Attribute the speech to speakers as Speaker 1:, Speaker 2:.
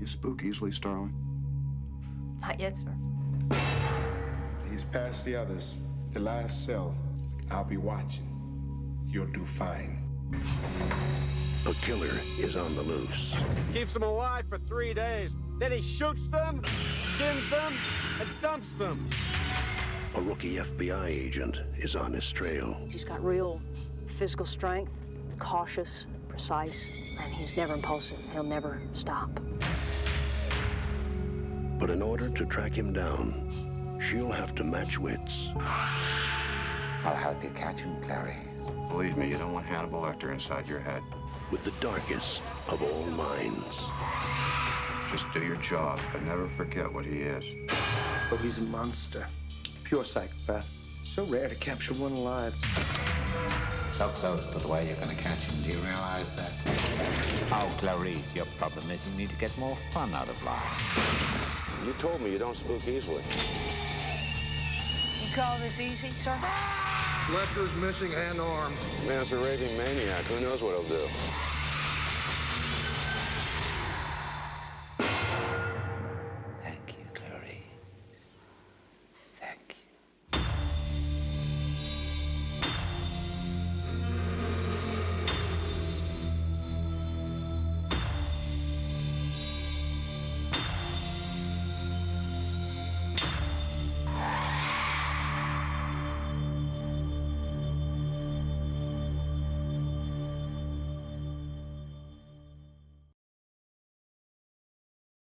Speaker 1: You spook easily, Starling?
Speaker 2: Not yet, sir.
Speaker 3: He's past the others. The last cell. I'll be watching. You'll do fine.
Speaker 4: A killer is on the loose.
Speaker 5: Keeps them alive for 3 days. Then he shoots them, skins them, and dumps them.
Speaker 4: A rookie FBI agent is on his trail.
Speaker 6: He's got real physical strength, cautious, precise, and he's never impulsive. He'll never stop.
Speaker 4: But in order to track him down, she'll have to match wits.
Speaker 7: I'll help you catch him, Clary.
Speaker 1: Believe me, you don't want Hannibal Lecter inside your head.
Speaker 4: With the darkest of all minds.
Speaker 1: Just do your job, but never forget what he is.
Speaker 3: Oh, he's a monster. Pure psychopath. So rare to capture one alive.
Speaker 7: So close to the way you're gonna catch him. Do you realize that? Oh, Clarice, your problem is you need to get more fun out of life.
Speaker 8: You told me you don't spook easily.
Speaker 6: You call this easy, sir?
Speaker 9: Lecter's missing and armed.
Speaker 8: Man's a raving maniac. Who knows what he'll do?